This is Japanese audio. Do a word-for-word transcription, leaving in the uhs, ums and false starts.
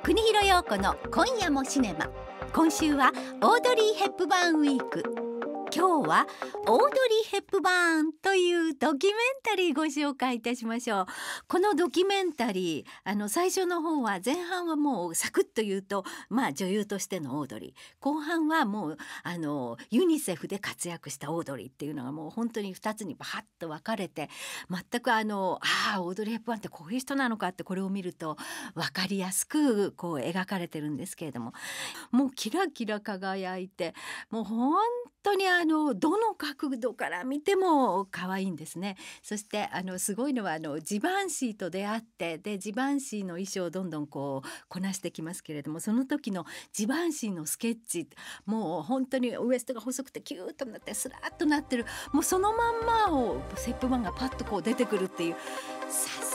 国広陽子の今夜もシネマ。今週はオードリー・ヘップバーンウィーク。今日はオードリー・ヘップバーンというドキュメンタリーご紹介いたしましょう。このドキュメンタリー、あの最初の方は前半はもうサクッと言うと、まあ女優としてのオードリー、後半はもうあのユニセフで活躍したオードリーっていうのがもう本当にふたつにバハッと分かれて、全くあのああオードリー・ヘップバーンってこういう人なのかってこれを見ると分かりやすくこう描かれてるんですけれども、もうキラキラ輝いて、もう本当にあのどの角度から見ても可愛いんですね。そしてあのすごいのはあのジバンシーと出会って、でジバンシーの衣装をどんどんこうこなしてきますけれども、その時のジバンシーのスケッチ、もう本当にウエストが細くてキューッとなってスラッとなってる、もうそのまんまをセップマンがパッとこう出てくるっていう、さ